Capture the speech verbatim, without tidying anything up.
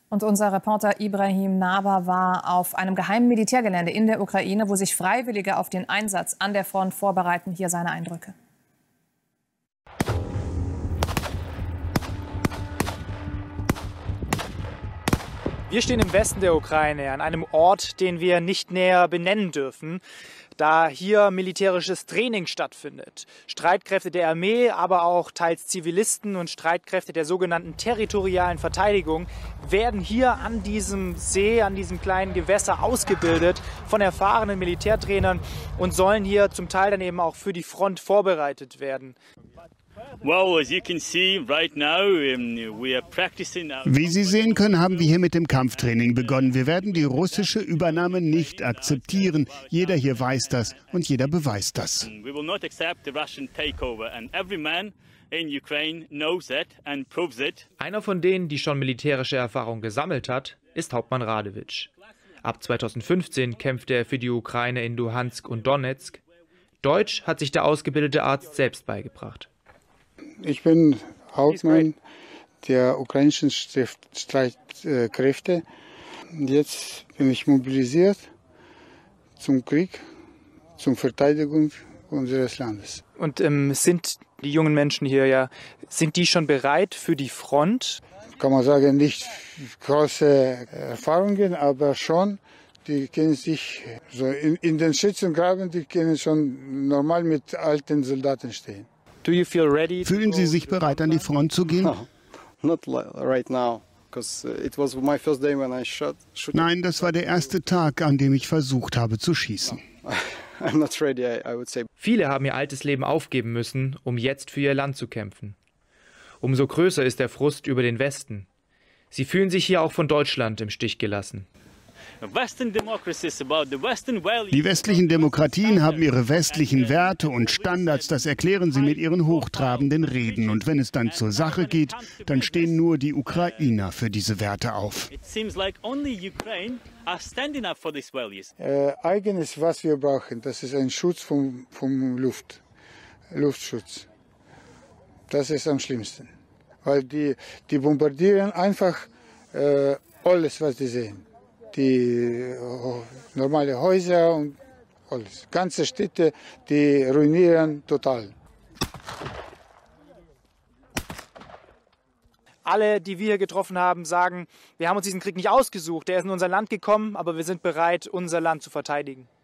Und unser Reporter Ibrahim Naber war auf einem geheimen Militärgelände in der Ukraine, wo sich Freiwillige auf den Einsatz an der Front vorbereiten. Hier seine Eindrücke. Wir stehen im Westen der Ukraine, an einem Ort, den wir nicht näher benennen dürfen, da hier militärisches Training stattfindet. Streitkräfte der Armee, aber auch teils Zivilisten und Streitkräfte der sogenannten territorialen Verteidigung werden hier an diesem See, an diesem kleinen Gewässer ausgebildet von erfahrenen Militärtrainern und sollen hier zum Teil dann eben auch für die Front vorbereitet werden. Wie Sie sehen können, haben wir hier mit dem Kampftraining begonnen. Wir werden die russische Übernahme nicht akzeptieren. Jeder hier weiß das und jeder beweist das. Einer von denen, die schon militärische Erfahrung gesammelt hat, ist Hauptmann Radewitsch. Ab zweitausendfünfzehn kämpfte er für die Ukraine in Luhansk und Donetsk. Deutsch hat sich der ausgebildete Arzt selbst beigebracht. Ich bin Hauptmann der ukrainischen Streitkräfte. Jetzt bin ich mobilisiert zum Krieg, zur Verteidigung unseres Landes. Und ähm, sind die jungen Menschen hier ja, sind die schon bereit für die Front? Kann man sagen, nicht große Erfahrungen, aber schon. Die kennen sich so in, in den Schützengraben, die können schon normal mit alten Soldaten stehen. Do you feel ready? Fühlen Sie sich bereit, an die Front zu gehen? Nein, das war der erste Tag, an dem ich versucht habe zu schießen. Viele haben ihr altes Leben aufgeben müssen, um jetzt für ihr Land zu kämpfen. Umso größer ist der Frust über den Westen. Sie fühlen sich hier auch von Deutschland im Stich gelassen. Die westlichen Demokratien haben ihre westlichen Werte und Standards, das erklären sie mit ihren hochtrabenden Reden. Und wenn es dann zur Sache geht, dann stehen nur die Ukrainer für diese Werte auf. Äh, eigenes, was wir brauchen, das ist ein Schutz vom, vom Luft, Luftschutz. Das ist am schlimmsten, weil die, die bombardieren einfach äh, alles, was sie sehen. Die oh, normale Häuser und alles. Ganze Städte, die ruinieren total. Alle, die wir hier getroffen haben, sagen, wir haben uns diesen Krieg nicht ausgesucht. Der ist in unser Land gekommen, aber wir sind bereit, unser Land zu verteidigen.